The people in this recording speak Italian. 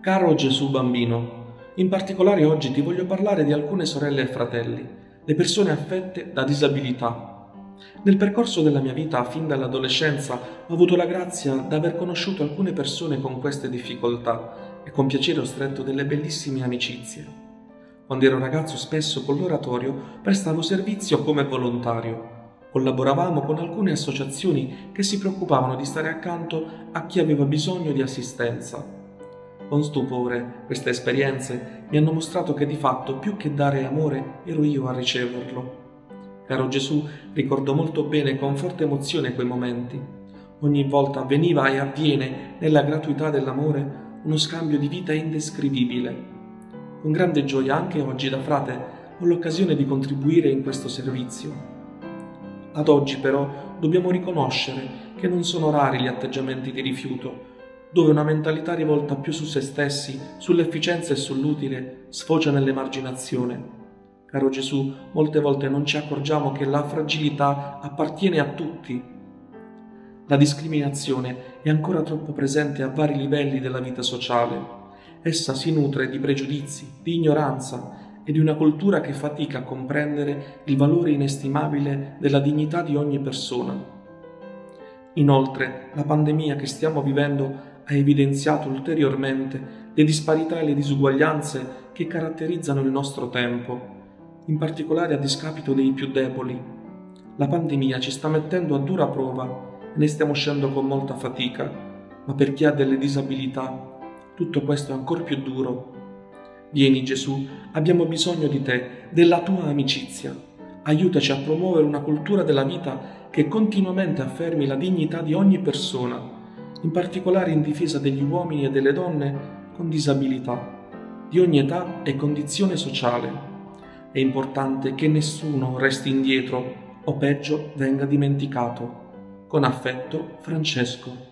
Caro Gesù bambino, in particolare oggi ti voglio parlare di alcune sorelle e fratelli, le persone affette da disabilità. Nel percorso della mia vita, fin dall'adolescenza, ho avuto la grazia d'aver conosciuto alcune persone con queste difficoltà e con piacere ho stretto delle bellissime amicizie. Quando ero ragazzo spesso con l'oratorio prestavo servizio come volontario. Collaboravamo con alcune associazioni che si preoccupavano di stare accanto a chi aveva bisogno di assistenza. Con stupore, queste esperienze mi hanno mostrato che di fatto, più che dare amore, ero io a riceverlo. Caro Gesù, ricordo molto bene e con forte emozione quei momenti. Ogni volta avveniva e avviene, nella gratuità dell'amore, uno scambio di vita indescrivibile. Con grande gioia, anche oggi da frate, ho l'occasione di contribuire in questo servizio. Ad oggi, però, dobbiamo riconoscere che non sono rari gli atteggiamenti di rifiuto, dove una mentalità rivolta più su se stessi, sull'efficienza e sull'utile, sfocia nell'emarginazione. Caro Gesù, molte volte non ci accorgiamo che la fragilità appartiene a tutti. La discriminazione è ancora troppo presente a vari livelli della vita sociale. Essa si nutre di pregiudizi, di ignoranza e di una cultura che fatica a comprendere il valore inestimabile della dignità di ogni persona. Inoltre, la pandemia che stiamo vivendo ha evidenziato ulteriormente le disparità e le disuguaglianze che caratterizzano il nostro tempo, in particolare a discapito dei più deboli. La pandemia ci sta mettendo a dura prova e ne stiamo uscendo con molta fatica, ma per chi ha delle disabilità tutto questo è ancora più duro. Vieni Gesù, abbiamo bisogno di te, della tua amicizia. Aiutaci a promuovere una cultura della vita che continuamente affermi la dignità di ogni persona, in particolare in difesa degli uomini e delle donne con disabilità, di ogni età e condizione sociale. È importante che nessuno resti indietro o peggio venga dimenticato. Con affetto, Francesco.